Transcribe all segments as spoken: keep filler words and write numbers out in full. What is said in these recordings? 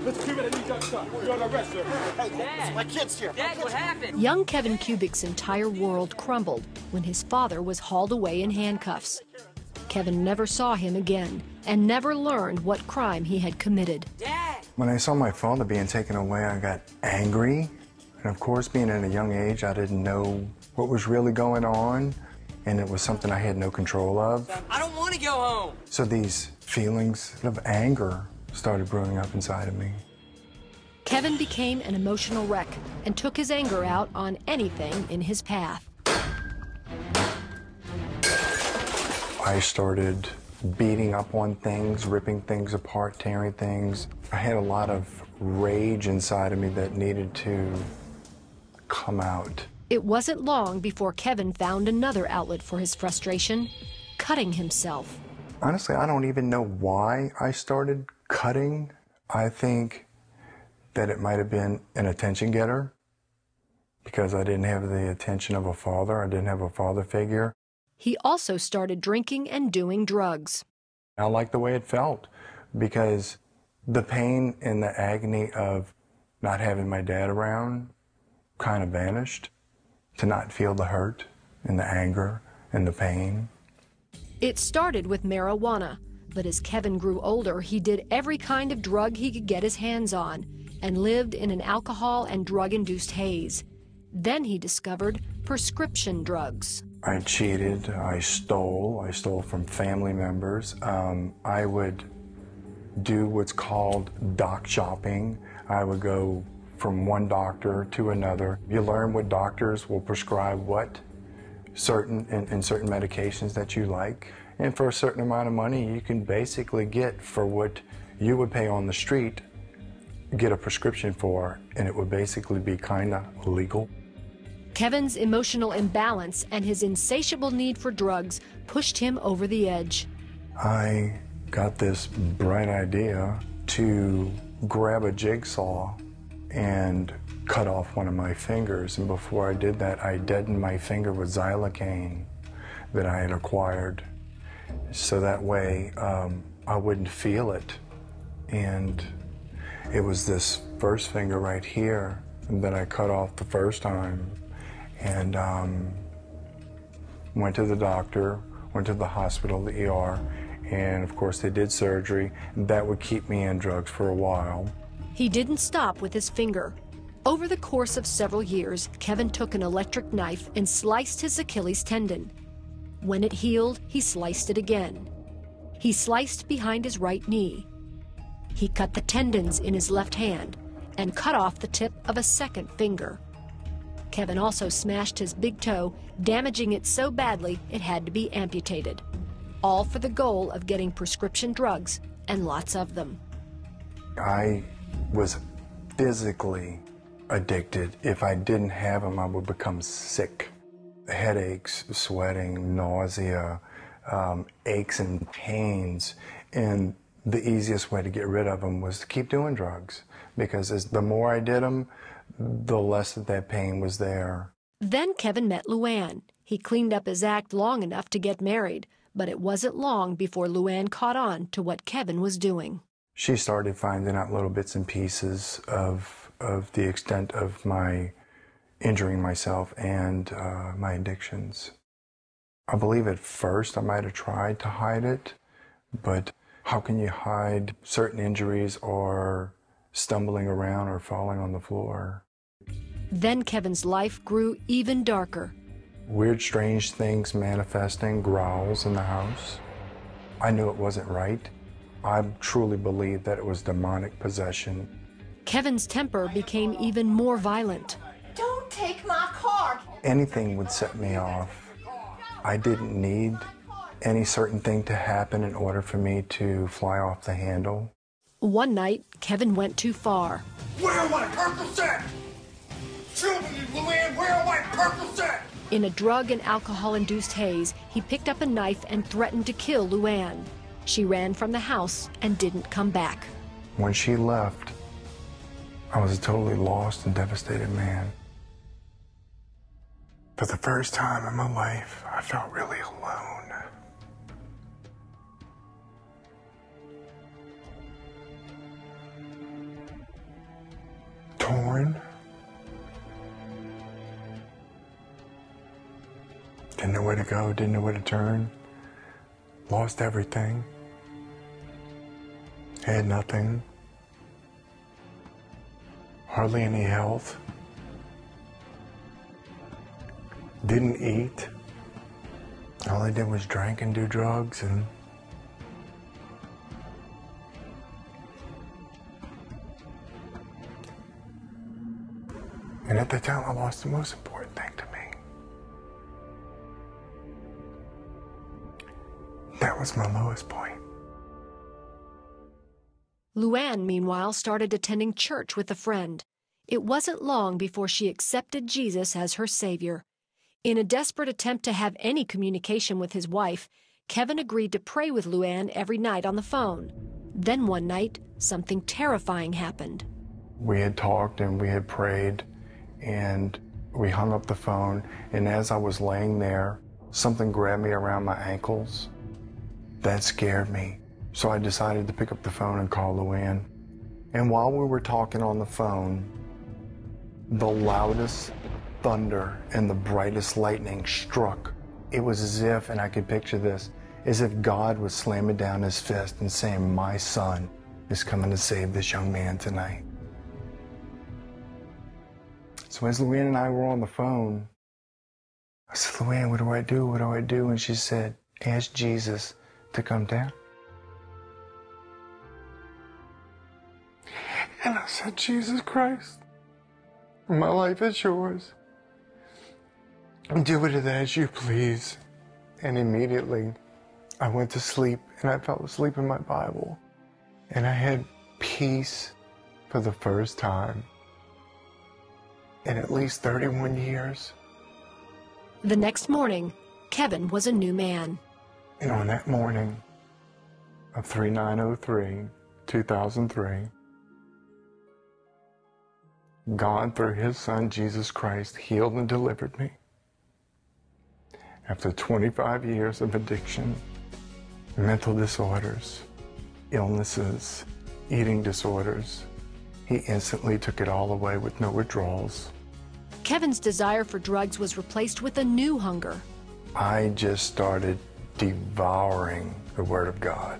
Mister Kubik, I need your son. You're under arrest, sir. Hey, Dad. My kid's here. Dad, what happened? Young Kevin Kubik's entire world crumbled when his father was hauled away in handcuffs. Kevin never saw him again and never learned what crime he had committed. Dad! When I saw my father being taken away, I got angry. And of course, being at a young age, I didn't know what was really going on, and it was something I had no control of. I don't want to go home! So these feelings of anger started brewing up inside of me. Kevin became an emotional wreck and took his anger out on anything in his path. I started beating up on things, ripping things apart, tearing things. I had a lot of rage inside of me that needed to come out. It wasn't long before Kevin found another outlet for his frustration, cutting himself. Honestly, I don't even know why I started cutting. I think that it might have been an attention getter because I didn't have the attention of a father. I didn't have a father figure. He also started drinking and doing drugs. I liked the way it felt because the pain and the agony of not having my dad around kind of vanished. To not feel the hurt and the anger and the pain. It started with marijuana, but as Kevin grew older, he did every kind of drug he could get his hands on and lived in an alcohol and drug-induced haze. Then he discovered prescription drugs. I cheated, I stole, I stole from family members. Um, I would do what's called doc shopping. I would go from one doctor to another. You learn what doctors will prescribe what certain and, and certain medications that you like. And for a certain amount of money, you can basically get for what you would pay on the street, get a prescription for, and it would basically be kind of legal. Kevin's emotional imbalance and his insatiable need for drugs pushed him over the edge. I got this bright idea to grab a jigsaw and cut off one of my fingers. And before I did that, I deadened my finger with xylocaine that I had acquired. So that way um, I wouldn't feel it. And it was this first finger right here that I cut off the first time. And um, went to the doctor, went to the hospital, the E R, and of course they did surgery. That would keep me in drugs for a while. He didn't stop with his finger. Over the course of several years, Kevin took an electric knife and sliced his Achilles tendon. When it healed, he sliced it again. He sliced behind his right knee. He cut the tendons in his left hand and cut off the tip of a second finger. Kevin also smashed his big toe, damaging it so badly it had to be amputated. All for the goal of getting prescription drugs, and lots of them. I was physically addicted. If I didn't have them, I would become sick. Headaches, sweating, nausea, um, aches and pains. And the easiest way to get rid of them was to keep doing drugs. Because as the more I did them, the less that that pain was there. Then Kevin met Luann. He cleaned up his act long enough to get married, but it wasn't long before Luann caught on to what Kevin was doing. She started finding out little bits and pieces of, of the extent of my injuring myself and uh, my addictions. I believe at first I might have tried to hide it, but how can you hide certain injuries or stumbling around or falling on the floor? Then Kevin's life grew even darker. Weird, strange things manifesting, growls in the house. I knew it wasn't right. I truly believed that it was demonic possession. Kevin's temper became even more violent. Don't take my car! Anything would set me off. I didn't need any certain thing to happen in order for me to fly off the handle. One night, Kevin went too far. Where are my Percocet? Show me, Luann, where are my Percocet? In a drug and alcohol-induced haze, he picked up a knife and threatened to kill Luann. She ran from the house and didn't come back. When she left, I was a totally lost and devastated man. For the first time in my life, I felt really alone. torn. Didn't know where to go, didn't know where to turn. Lost everything. Had nothing. Hardly any health. Didn't eat. All I did was drink and do drugs, and and at the time I lost the most important thing to me. That was my lowest point. Luann, meanwhile, started attending church with a friend. It wasn't long before she accepted Jesus as her Savior. In a desperate attempt to have any communication with his wife, Kevin agreed to pray with Luann every night on the phone. Then one night, something terrifying happened. We had talked and we had prayed, and we hung up the phone, and as I was laying there, something grabbed me around my ankles. That scared me. So I decided to pick up the phone and call Luann. And while we were talking on the phone, the loudest thunder and the brightest lightning struck. It was as if, and I could picture this, as if God was slamming down his fist and saying, my son is coming to save this young man tonight. So as Luann and I were on the phone, I said, Luann, what do I do? What do I do? And she said, ask Jesus to come down. And I said, Jesus Christ, my life is yours. Do with it as you please. And immediately I went to sleep, and I fell asleep in my Bible. And I had peace for the first time in at least thirty-one years. The next morning, Kevin was a new man. And on that morning of three nine oh three, two thousand three, God, through his son, Jesus Christ, healed and delivered me. After twenty-five years of addiction, mental disorders, illnesses, eating disorders, he instantly took it all away with no withdrawals. Kevin's desire for drugs was replaced with a new hunger. I just started devouring the Word of God.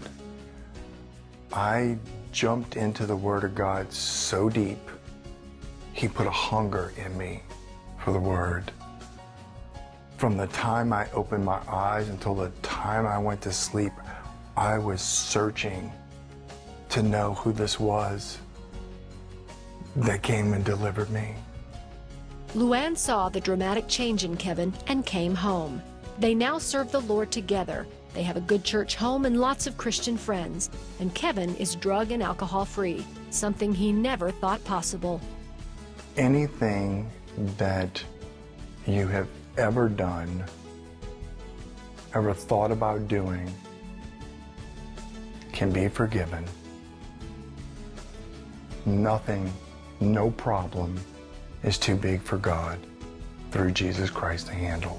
I jumped into the Word of God so deep, he put a hunger in me for the Word. From the time I opened my eyes until the time I went to sleep, I was searching to know who this was that came and delivered me. Luann saw the dramatic change in Kevin and came home. They now serve the Lord together. They have a good church home and lots of Christian friends. And Kevin is drug and alcohol free, something he never thought possible. Anything that you have ever done, ever thought about doing, can be forgiven. Nothing, no problem is too big for God through Jesus Christ to handle.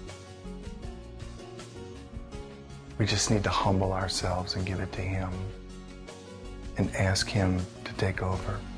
We just need to humble ourselves and give it to him and ask him to take over.